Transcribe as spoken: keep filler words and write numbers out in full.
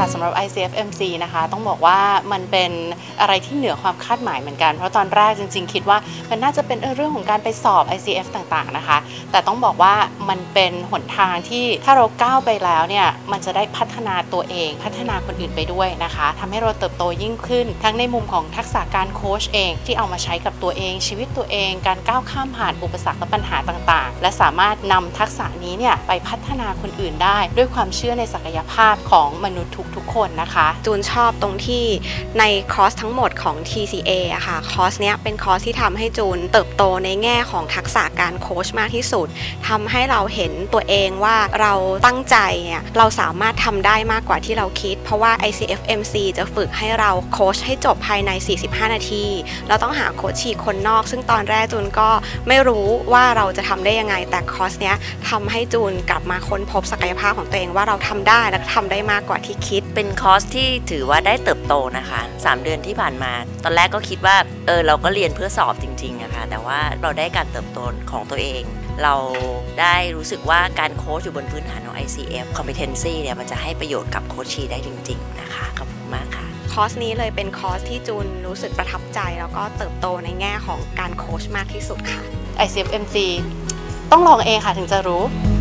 ค่ะสำหรับ ไอ ซี เอฟ เอ็ม ซี นะคะต้องบอกว่ามันเป็นอะไรที่เหนือความคาดหมายเหมือนกันเพราะตอนแรกจริงๆคิดว่ามันน่าจะเป็นเรื่องของการไปสอบ ไอ ซี เอฟ ต่างๆนะคะแต่ต้องบอกว่ามันเป็นหนทางที่ถ้าเราก้าวไปแล้วเนี่ยมันจะได้พัฒนาตัวเองพัฒนาคนอื่นไปด้วยนะคะทำให้เราเติบโตยิ่งขึ้นทั้งในมุมของทักษะการโค้ชเองที่เอามาใช้กับตัวเองชีวิตตัวเองการก้าวข้ามผ่านอุปสรรคและปัญหาต่างๆและสามารถนำทักษะนี้เนี่ยไปพัฒนาคนอื่นได้ด้วยความเชื่อในศักยภาพของมนุษย์ทุกๆคนนะคะจูนชอบตรงที่ในคอร์สทั้งหมดของ ที ซี เอ อะค่ะคอร์สเนี้ยเป็นคอร์สที่ทำให้จูนเติบโตในแง่ของทักษะการโค้ชมากที่สุดทำให้เราเห็นตัวเองว่าเราตั้งใจเนี่ยเราสามารถทำได้มากกว่าที่เราคิดเพราะว่า ไอ ซี เอฟ เอ็ม ซี จะฝึกให้เราโค้ชให้จบภายในสี่สิบห้านาทีเราต้องหาโค้ชฉีกคนนอกซึ่งตอนแรกจูนก็ไม่รู้ว่าเราจะทำได้ยังไงแต่คอร์สเนี้ยทำให้จูนกลับมาค้นพบศักยภาพของตัวเองว่าเราทำได้และทำได้มากกว่าที่คิดเป็นคอร์สที่ถือว่าได้เติบโตนะคะสามเดือนที่ผ่านมาตอนแรกก็คิดว่าเออเราก็เรียนเพื่อสอบจริงๆนะคะแต่ว่าเราได้การเติบโตของตัวเองเราได้รู้สึกว่าการโค้ชอยู่บนพื้นฐานของ ไอ ซี เอฟ Competency เนี่ยมันจะให้ประโยชน์กับโค้ชชีได้จริงๆนะคะขอบคุณมากค่ะคอร์สนี้เลยเป็นคอร์สที่จูนรู้สึกประทับใจแล้วก็เติบโตในแง่ของการโค้ชมากที่สุดค่ะไอ ซี เอฟ เอ็ม ซี ต้องลองเองค่ะถึงจะรู้